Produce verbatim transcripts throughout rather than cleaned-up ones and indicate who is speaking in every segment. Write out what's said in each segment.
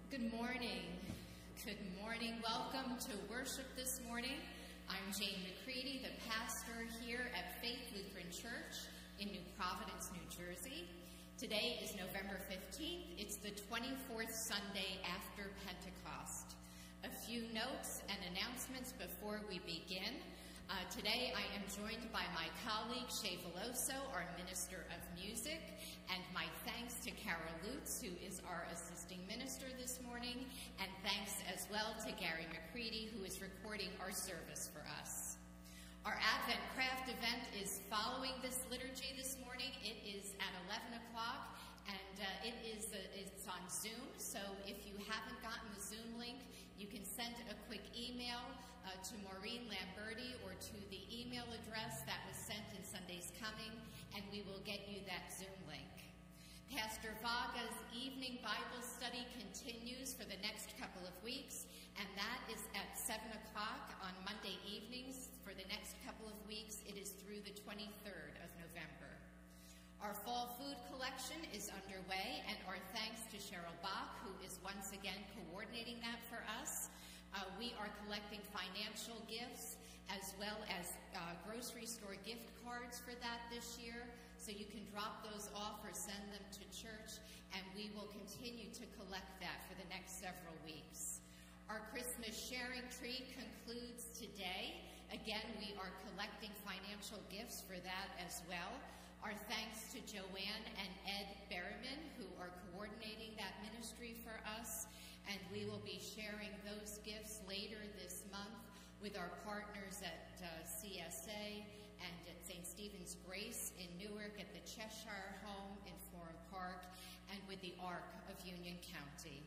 Speaker 1: Good morning. Good morning. Welcome to worship this morning. I'm Jane McCready, the pastor here at Faith Lutheran Church in New Providence, New Jersey. Today is November fifteenth. It's the twenty-fourth Sunday after Pentecost. A few notes and announcements before we begin. Uh, today I am joined by my colleague Shay Veloso, our Minister of Music, and my thanks to Carol Lutz, who is our assisting minister this morning, and thanks as well to Gary McCready, who is recording our service for us. Our Advent Craft event is following this liturgy this morning. It is at eleven o'clock, and uh, it is a, it's on Zoom, so if you haven't gotten the Zoom link, you can send a quick email uh, to Maureen Lamberti or to the email address that was sent in Sunday's Coming, and we will get you that Zoom link. Pastor Vaga's evening Bible study continues for the next couple of weeks, and that is at seven o'clock on Monday evenings for the next couple of weeks. It is through the twenty-third of November. Our fall food collection is underway, and our thanks to Cheryl Bach, who is once again coordinating that for us. Uh, we are collecting financial gifts as well as uh, grocery store gift cards for that this year, so you can drop those off or send them to church, and we will continue to collect that for the next several weeks. Our Christmas sharing tree concludes today. Again, we are collecting financial gifts for that as well. Our thanks to Joanne and Ed Berriman, who are coordinating that ministry for us, and we will be sharing those gifts later this month with our partners at uh, C S A and at Saint Stephen's Grace in Newark, at the Cheshire Home in Forum Park, and with the Ark of Union County.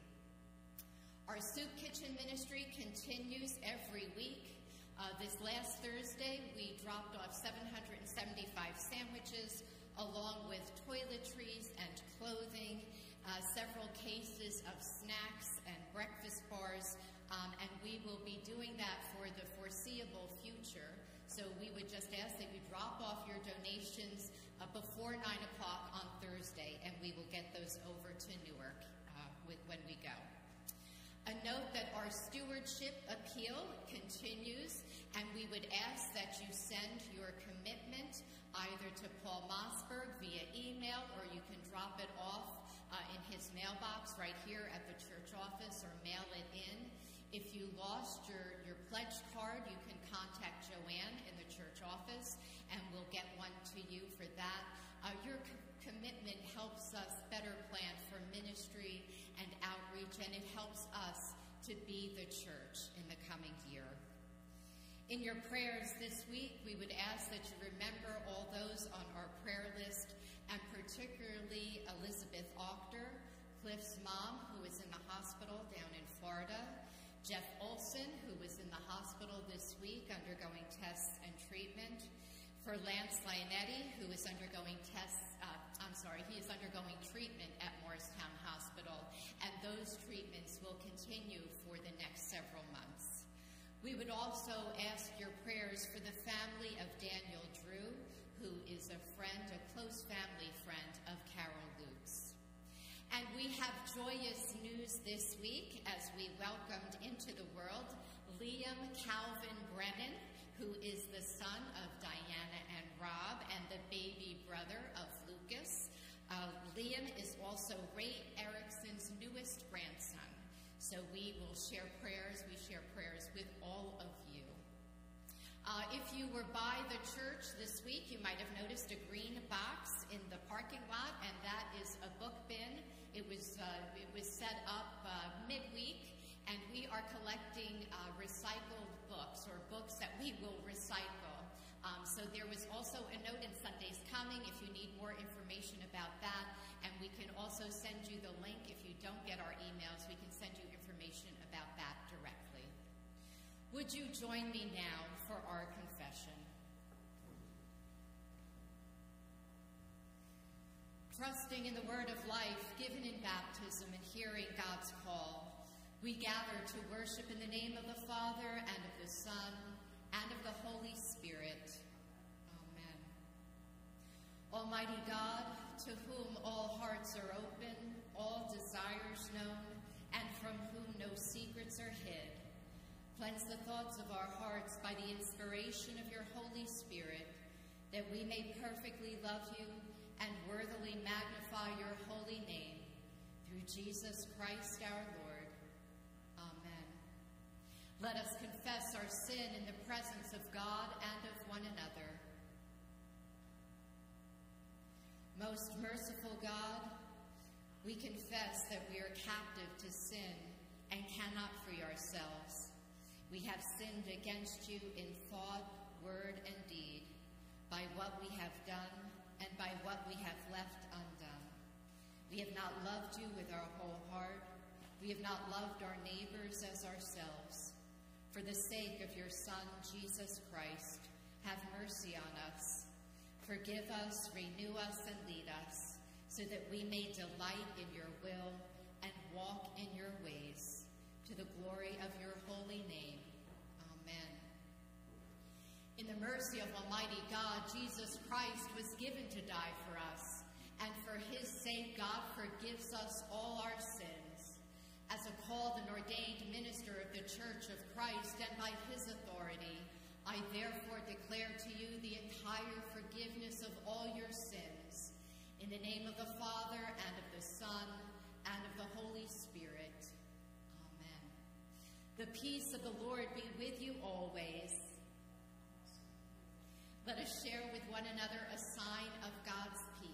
Speaker 1: Our soup kitchen ministry continues every week. Uh, this last Thursday, we dropped off seven hundred seventy-five sandwiches, along with toiletries and clothing, uh, several cases of snacks and breakfast bars, um, and we will be doing that for the foreseeable future. So we would just ask that you drop off your donations uh, before nine o'clock on Thursday, and we will get those over to Newark uh, with, when we go. A note that our stewardship appeal continues, and we would ask that you send your commitment either to Paul Mossberg via email, or you can drop it off uh, in his mailbox right here at the church office, or mail it in. If you lost your, your pledge card, you can contact Joanne in the church office, and we'll get one to you for that. Uh, your co- commitment helps us better plan for ministry and outreach, and it helps us to be the church in the coming year. In your prayers this week, we would ask that you remember all those on our prayer list, and particularly Elizabeth Achter, Cliff's mom, who is in the hospital down in Florida, Jeff Olson, who was in the hospital this week undergoing tests and treatment, for Lance Lionetti, who is undergoing tests, uh, I'm sorry, he is undergoing treatment at Morristown Hospital, and those treatments will continue for the next several months. We would also ask your prayers for the family of Daniel Drew, who is a friend, a close family friend of Carol Lutz. And we have joyous news this week as we welcomed into the world Liam Calvin Brennan, who is the son of Diana and Rob and the baby brother of Lucas. Uh, Liam is also Ray Erickson's newest grandson. So we will share prayers. We share prayers with all of you. Uh, if you were by the church this week, you might have noticed a green box in the parking lot, and that is a book bin. It was, uh, it was set up uh, midweek, and we are collecting uh, recycled books, or books that we will recycle. Um, so there was also a note in Sunday's Coming if you need more information about that, and we can also send you the link. If you don't get our emails, we can send you information about that directly. Would you join me now for our confession? Trusting in the word of life given in baptism and hearing God's call, we gather to worship in the name of the Father, and of the Son, and of the Holy Spirit. Amen. Almighty God, to whom all hearts are open, all desires known, and from Cleanse the thoughts of our hearts by the inspiration of your Holy Spirit, that we may perfectly love you and worthily magnify your holy name, through Jesus Christ our Lord. Amen. Let us confess our sin in the presence of God and of one another. Most merciful God, we confess that we are captive to sin and cannot free ourselves. We have sinned against you in thought, word, and deed, by what we have done and by what we have left undone. We have not loved you with our whole heart. We have not loved our neighbors as ourselves. For the sake of your Son, Jesus Christ, have mercy on us. Forgive us, renew us, and lead us, so that we may delight in your will and walk in your ways, to the glory of your holy name. Amen. In the mercy of Almighty God, Jesus Christ was given to die for us, and for his sake God forgives us all our sins. As a called and ordained minister of the Church of Christ, and by his authority, I therefore declare to you the entire forgiveness of all your sins, in the name of the Father, and of the Son, and of the Holy Spirit. Amen. The peace of the Lord be with you always. Let us share with one another a sign of God's peace.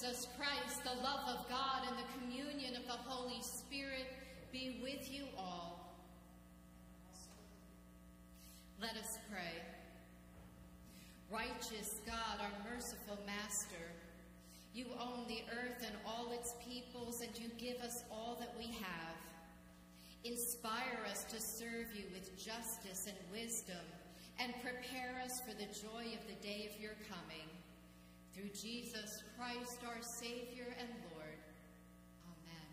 Speaker 1: Jesus Christ, the love of God, and the communion of the Holy Spirit be with you all. Let us pray. Righteous God, our merciful Master, you own the earth and all its peoples, and you give us all that we have. Inspire us to serve you with justice and wisdom, and prepare us for the joy of the day of your coming. Through Jesus Christ, our Savior and Lord. Amen.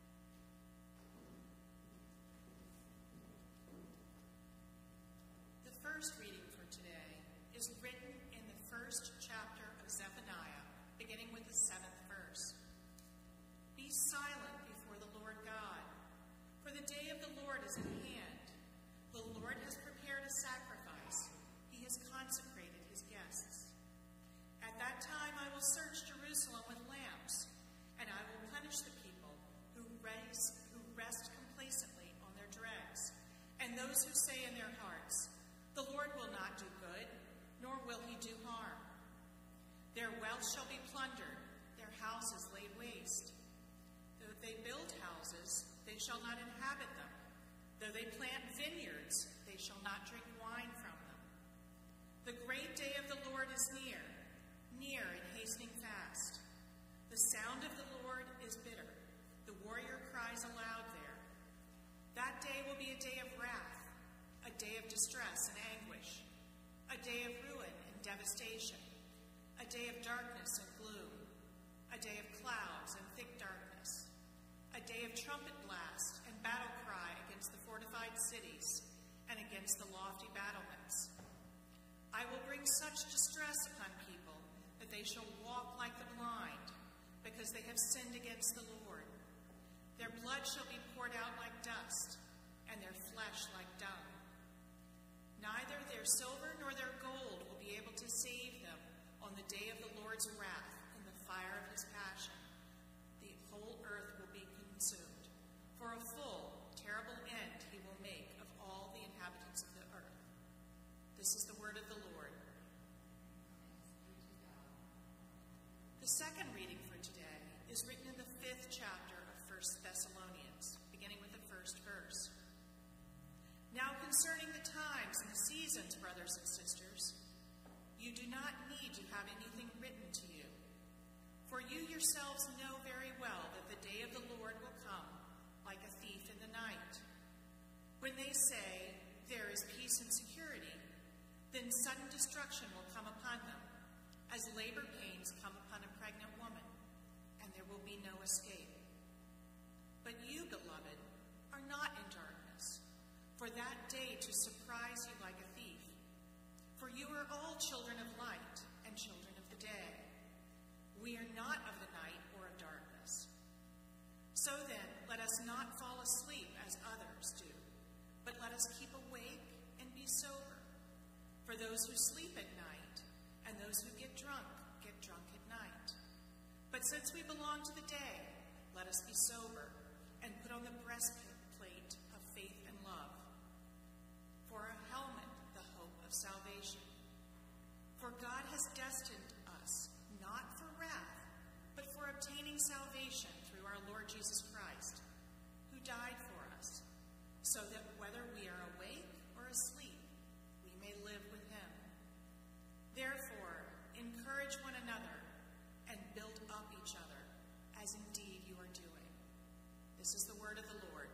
Speaker 2: The first reading for today is written in the first chapter of Zephaniah, beginning with the seventh verse. Be silent before the Lord God, for the day of the Lord is at hand. The Lord has prepared a sacrifice. He has consecrated his guests. At that time I will search Jerusalem with lamps, and I will punish the people who raise, who rest complacently on their dregs, and those who say in their hearts, the Lord will not do good, nor will he do harm. Their wealth shall be plundered, their houses laid waste. Though they build houses, they shall not inhabit them. Though they plant vineyards, they shall not drink wine from them. The great day of the Lord is near, near and hastening fast. The sound of the Lord is bitter. The warrior cries aloud there. That day will be a day of wrath, a day of distress and anguish, a day of ruin and devastation, a day of darkness and gloom, a day of clouds and thick darkness, a day of trumpet blast and battle cry against the fortified cities and against the lofty battlements. I will bring such distress upon people that they shall walk like the blind, because they have sinned against the Lord. Their blood shall be poured out like dust, and their flesh like dung. Neither their silver nor their gold will be able to save them on the day of the Lord's wrath in the fire of his passion. The whole earth will be consumed. For a full, terrible end he will make of all the inhabitants of the earth. This is the word of the Lord. The second reading for today is written in the fifth chapter of First Thessalonians, beginning with the first verse. Now concerning the times and the seasons, brothers and sisters, you do not need to have anything written to you, for you yourselves know very well that the day of the Lord will come like a thief in the night. When they say, there is peace and security, then sudden destruction will come upon them, as labor pains come upon a pregnant woman, and there will be no escape. But you, beloved, are not in darkness, for that day to surprise you like a thief. For you are all children of light and children of the day. We are not of the night or of darkness. So then, let us not fall asleep as others do, but let us keep awake and be sober. For those who sleep at night and those who get drunk, get drunk at night. But since we belong to the day, let us be sober and put on the breastplate of faith and love. For a helmet, the hope of salvation. For God has destined us not for wrath, but for obtaining salvation through our Lord Jesus Christ, who died for us, so that whether we are awake or asleep, we may live with him. Therefore, encourage one another and build up each other, as indeed you are doing. This is the word of the Lord.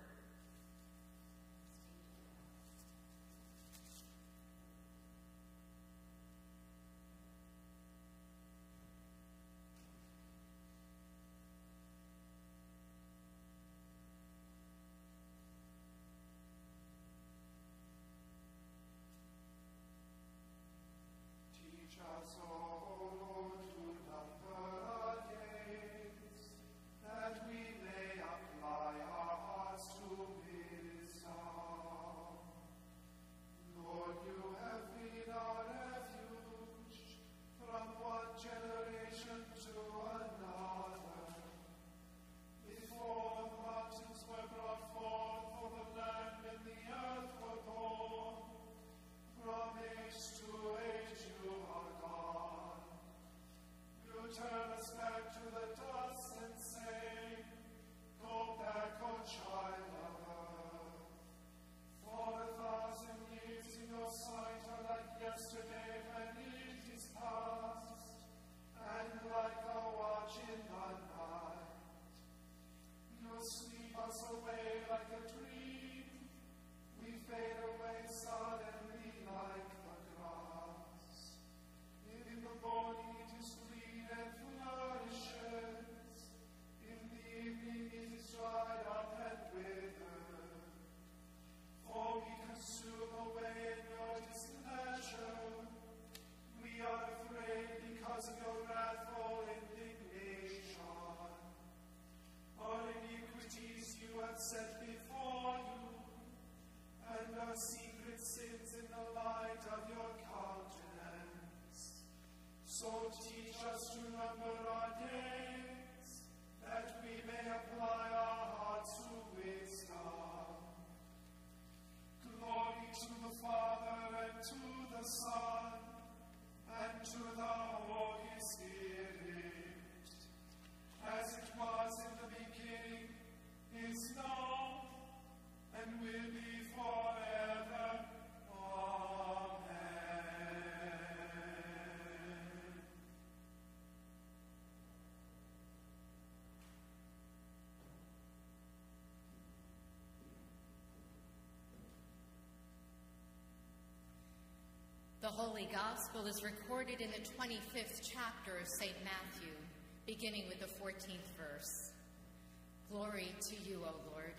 Speaker 1: Holy Gospel is recorded in the twenty-fifth chapter of Saint Matthew, beginning with the fourteenth verse. Glory to you, O Lord.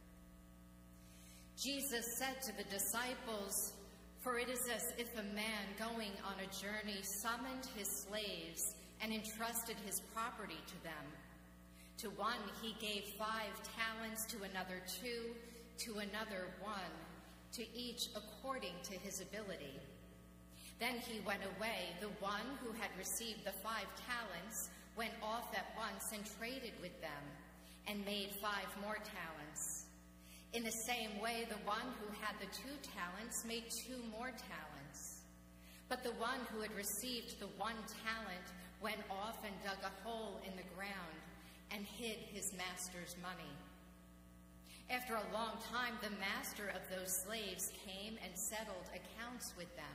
Speaker 1: Jesus said to the disciples, "For it is as if a man going on a journey summoned his slaves and entrusted his property to them. To one he gave five talents, to another two, to another one, to each according to his ability. Then he went away. The one who had received the five talents went off at once and traded with them, and made five more talents. In the same way, the one who had the two talents made two more talents. But the one who had received the one talent went off and dug a hole in the ground and hid his master's money. After a long time, the master of those slaves came and settled accounts with them.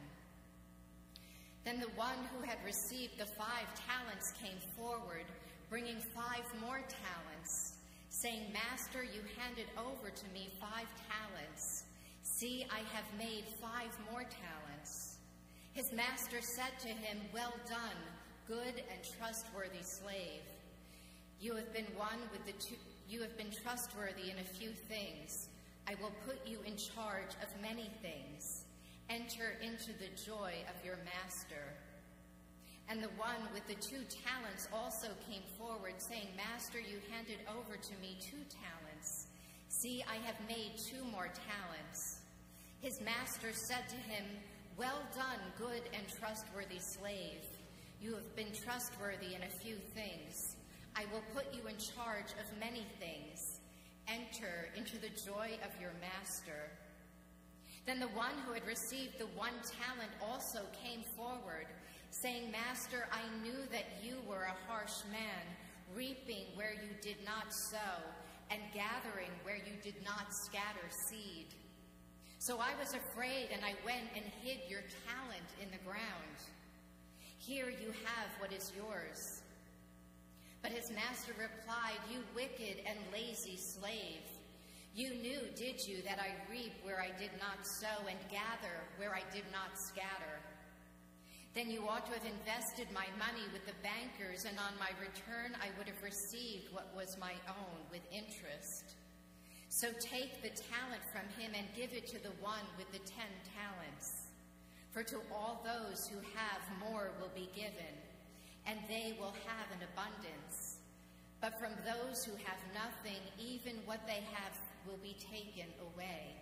Speaker 1: Then the one who had received the five talents came forward, bringing five more talents, saying, 'Master, you handed over to me five talents. See, I have made five more talents.' His master said to him, 'Well done, good and trustworthy slave. You have been one with the two, you have been trustworthy in a few things. I will put you in charge of many things. Enter into the joy of your master.' And the one with the two talents also came forward, saying, 'Master, you handed over to me two talents. See, I have made two more talents.' His master said to him, 'Well done, good and trustworthy slave. You have been trustworthy in a few things. I will put you in charge of many things. Enter into the joy of your master.' Then the one who had received the one talent also came forward, saying, 'Master, I knew that you were a harsh man, reaping where you did not sow, and gathering where you did not scatter seed. So I was afraid, and I went and hid your talent in the ground. Here you have what is yours.' But his master replied, 'You wicked and lazy slave. You knew, did you, that I reap where I did not sow and gather where I did not scatter? Then you ought to have invested my money with the bankers, and on my return I would have received what was my own with interest. So take the talent from him and give it to the one with the ten talents. For to all those who have, more will be given, and they will have an abundance. But from those who have nothing, even what they have will be taken away.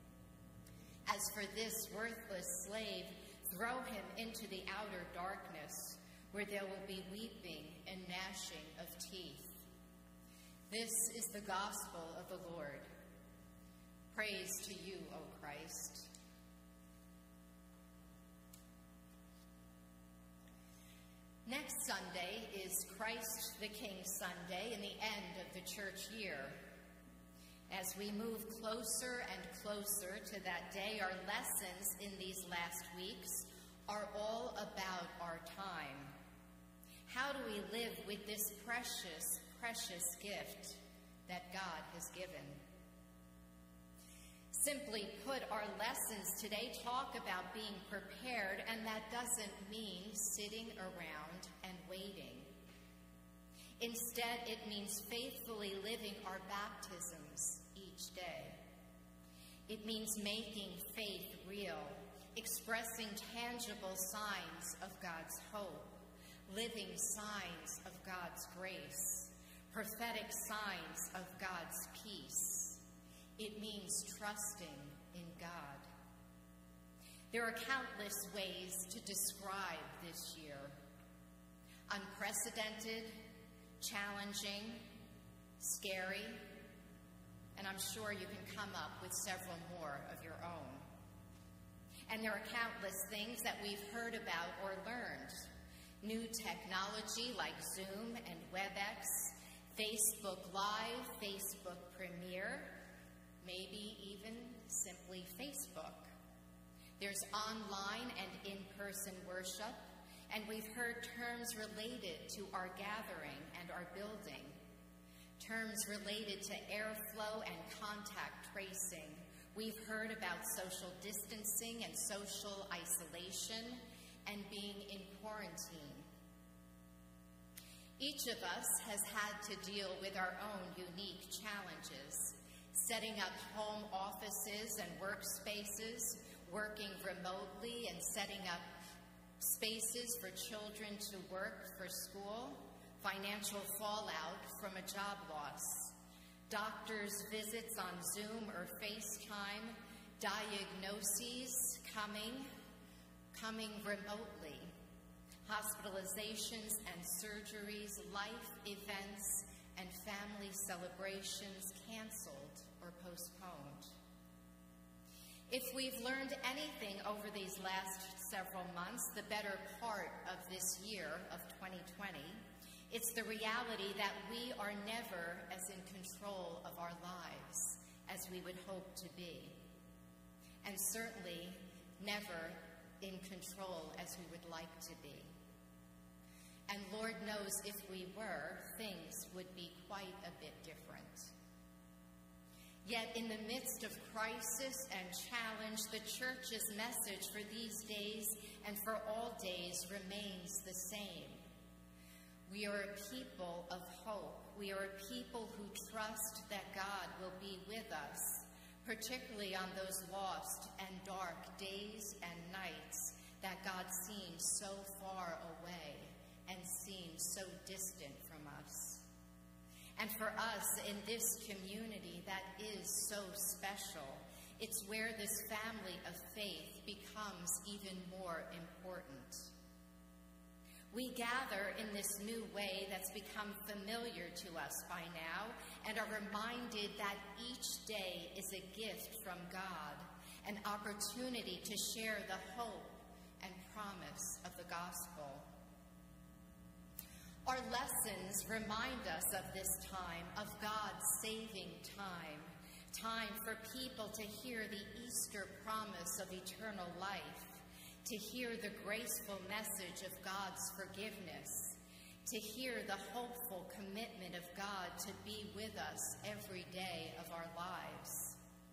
Speaker 1: As for this worthless slave, throw him into the outer darkness, where there will be weeping and gnashing of teeth.' This is the gospel of the Lord. Praise to you, O Christ." Next Sunday is Christ the King Sunday and the end of the church year. As we move closer and closer to that day, our lessons in these last weeks are all about our time. How do we live with this precious, precious gift that God has given? Simply put, our lessons today talk about being prepared, and that doesn't mean sitting around and waiting. Instead, it means faithfully living our baptisms each day. It means making faith real, expressing tangible signs of God's hope, living signs of God's grace, prophetic signs of God's peace. It means trusting in God. There are countless ways to describe this year. Unprecedented, challenging, scary, and I'm sure you can come up with several more of your own. And there are countless things that we've heard about or learned. New technology like Zoom and WebEx, Facebook Live, Facebook Premiere, maybe even simply Facebook. There's online and in-person worship, and we've heard terms related to our gathering and our building. Terms related to airflow and contact tracing. We've heard about social distancing and social isolation, and being in quarantine. Each of us has had to deal with our own unique challenges, setting up home offices and workspaces, working remotely and setting up spaces for children to work for school, financial fallout from a job loss, doctors' visits on Zoom or FaceTime, diagnoses coming, coming remotely, hospitalizations and surgeries, life events, and family celebrations canceled or postponed. If we've learned anything over these last several months, the better part of this year of twenty twenty, it's the reality that we are never as in control of our lives as we would hope to be, and certainly never in control as we would like to be. And Lord knows if we were, things would be quite a bit different. Yet in the midst of crisis and challenge, the Church's message for these days and for all days remains the same. We are a people of hope. We are a people who trust that God will be with us, particularly on those lost and dark days and nights that God seems so far away and seems so distant from us. And for us in this community that is so special, it's where this family of faith becomes even more important. We gather in this new way that's become familiar to us by now and are reminded that each day is a gift from God, an opportunity to share the hope and promise of the gospel. Our lessons remind us of this time, of God's saving time, time for people to hear the Easter promise of eternal life, to hear the graceful message of God's forgiveness, to hear the hopeful commitment of God to be with us every day of our lives.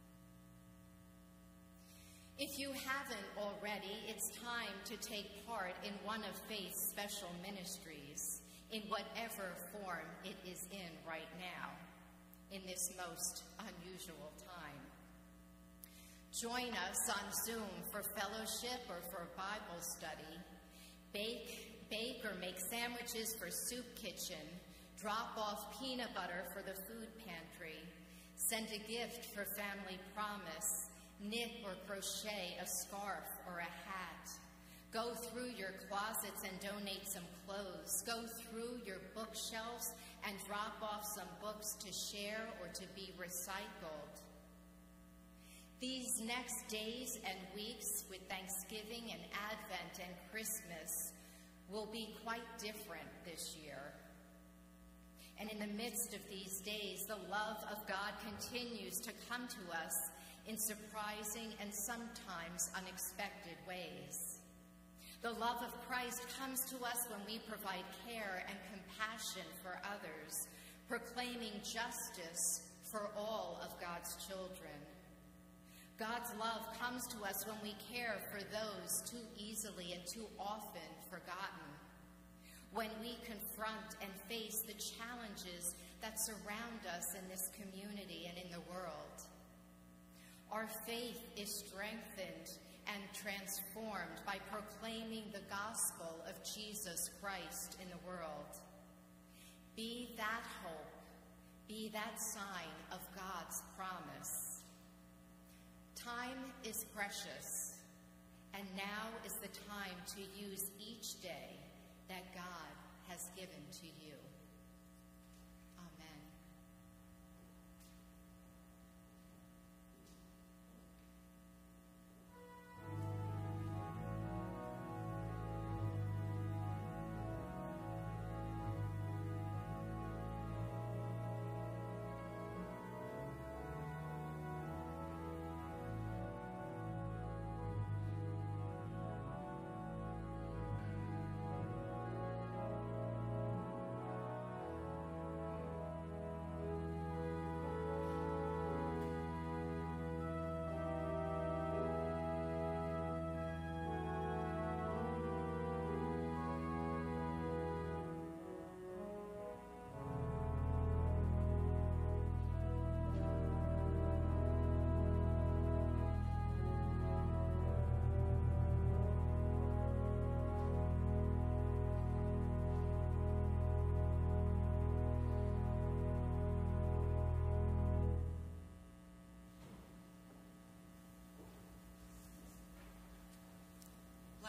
Speaker 1: If you haven't already, it's time to take part in one of Faith's special ministries, in whatever form it is in right now, in this most unusual time. Join us on Zoom for fellowship or for Bible study. Bake, bake or make sandwiches for Soup Kitchen. Drop off peanut butter for the food pantry. Send a gift for Family Promise. Knit or crochet a scarf or a hat. Go through your closets and donate some clothes. Go through your bookshelves and drop off some books to share or to be recycled. These next days and weeks with Thanksgiving and Advent and Christmas will be quite different this year. And in the midst of these days, the love of God continues to come to us in surprising and sometimes unexpected ways. The love of Christ comes to us when we provide care and compassion for others, proclaiming justice for all of God's children. God's love comes to us when we care for those too easily and too often forgotten, when we confront and face the challenges that surround us in this community and in the world. Our faith is strengthened and transformed by proclaiming the gospel of Jesus Christ in the world. Be that hope, be that sign of God's promise. Time is precious, and now is the time to use each day that God has given to you. Amen.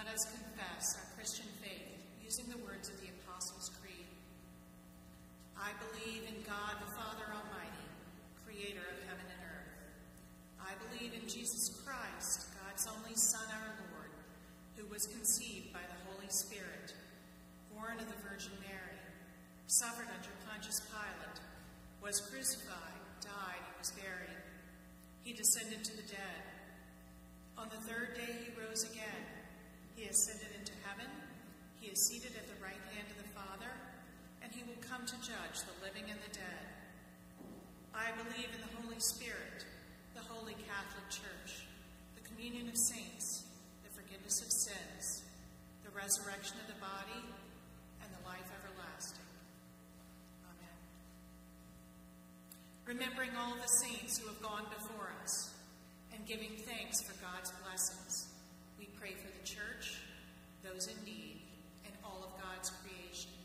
Speaker 2: Let us confess our Christian faith using the words of the Apostles' Creed. I believe in God the Father Almighty, creator of heaven and earth. I believe in Jesus Christ, God's only Son, our Lord, who was conceived by the Holy Spirit, born of the Virgin Mary, suffered under Pontius Pilate, was crucified, died, and was buried. He descended to the dead. On the third day he rose again. He ascended into heaven. He is seated at the right hand of the Father, and he will come to judge the living and the dead. I believe in the Holy Spirit, the Holy Catholic Church, the communion of saints, the forgiveness of sins, the resurrection of the body, and the life everlasting. Amen. Remembering all the saints who have gone before us, and giving thanks for God's blessings, we pray for the Church, those in need, and all of God's creation.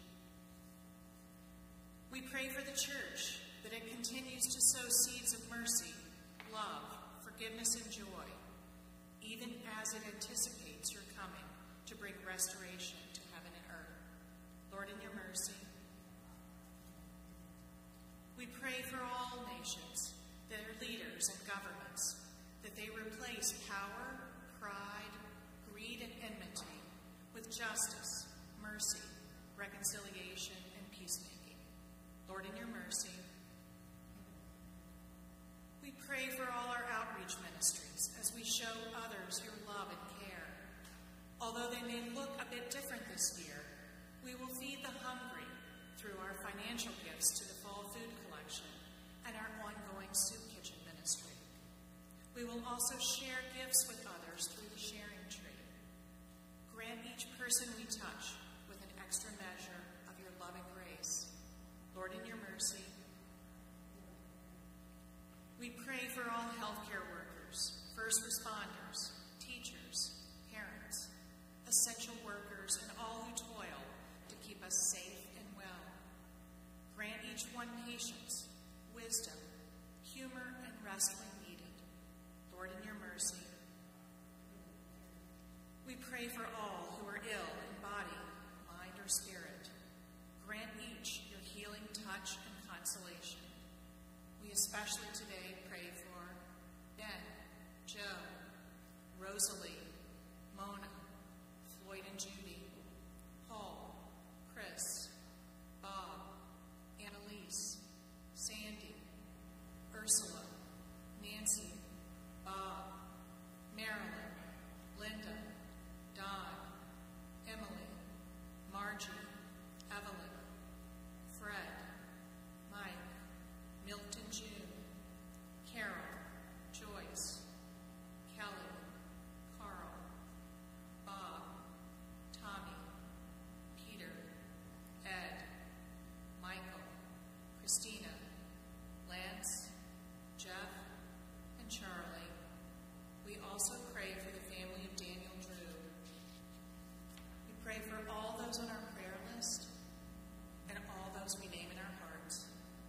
Speaker 2: We pray for the Church that it continues to sow seeds of mercy, love, forgiveness, and joy, even as it anticipates your coming to bring restoration to heaven and earth. Lord, in your mercy. We pray for all nations, their leaders and governments, that they replace power, pride, greed, and enmity with justice, mercy, reconciliation, and peacemaking. Lord, in your mercy. We pray for all our outreach ministries as we show others your love and care. Although they may look a bit different this year, we will feed the hungry through our financial gifts to the fall food collection and our ongoing soup kitchen ministry. We will also share gifts with others through the sharing tree. Grant each person we touch with an extra measure of your love and grace. Lord, in your mercy. We pray for all healthcare workers, first responders, teachers, parents, essential workers, and all who toil to keep us safe and well. Grant each one patience, wisdom, humor, and rest when needed. Lord, in your mercy. We pray for all who are ill in body, mind, or spirit. Grant each your healing touch and consolation. We especially today pray for Ben, Joe, Rosalie, Mona, Floyd and Judy, Paul, Chris, Bob, Annalise, Sandy, Ursula, Nancy, Bob, Marilyn, Linda, Don, Emily, Margie, Evelyn, Fred, Mike, Milton June, Carol, Joyce, Kelly, Carl, Bob, Tommy, Peter, Ed, Michael, Christina, Lance, Jeff, and Charlie. We also pray for the family of Daniel Drew. We pray for all those on our prayer list and all those we name in our hearts.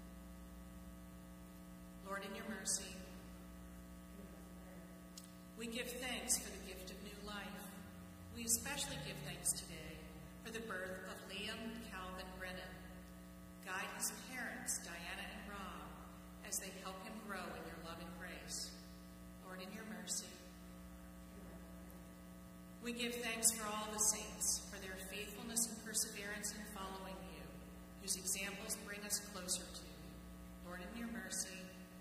Speaker 2: Lord, in your mercy. We give thanks for the gift of new life. We especially give thanks today for the birth of Liam Calvin Brennan. Guide his parents, Diana and Rob, as they help him grow in your love and grace. Lord, in your mercy. We give thanks for all the saints, for their faithfulness and perseverance in following you, whose examples bring us closer to you. Lord, in your mercy.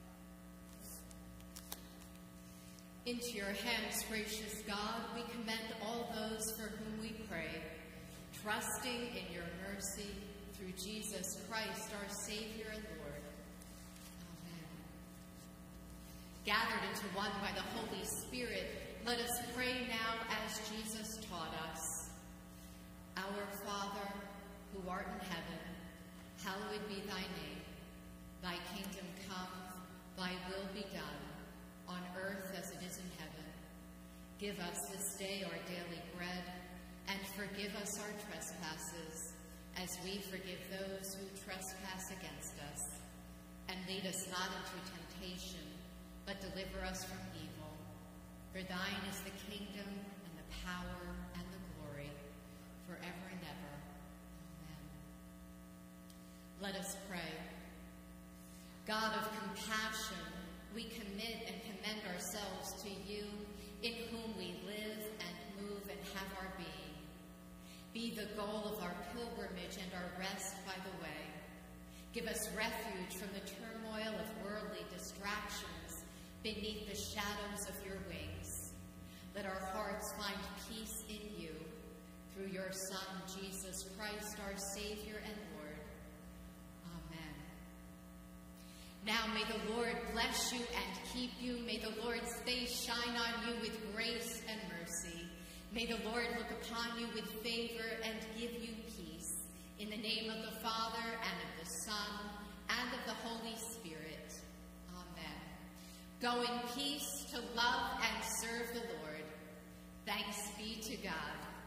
Speaker 1: Into your hands, gracious God, we commend all those for whom we pray, trusting in your mercy through Jesus Christ, our Savior and Lord. Amen. Gathered into one by the Holy Spirit, let us pray now as Jesus taught us. Our Father, who art in heaven, hallowed be thy name. Thy kingdom come, thy will be done, on earth as it is in heaven. Give us this day our daily bread, and forgive us our trespasses, as we forgive those who trespass against us. And lead us not into temptation, but deliver us from evil. For thine is the kingdom, and the power, and the forever and ever. Amen. Let us pray. God of compassion, we commit and commend ourselves to you, in whom we live and move and have our being. Be the goal of our pilgrimage and our rest by the way. Give us refuge from the turmoil of worldly distractions beneath the shadows of your wings. Let our hearts find peace in you, through your Son, Jesus Christ, our Savior and Lord. Amen. Now may the Lord bless you and keep you. May the Lord's face shine on you with grace and mercy. May the Lord look upon you with favor and give you peace. In the name of the Father, and of the Son, and of the Holy Spirit. Amen. Go in peace to love and serve the Lord. Thanks be to God.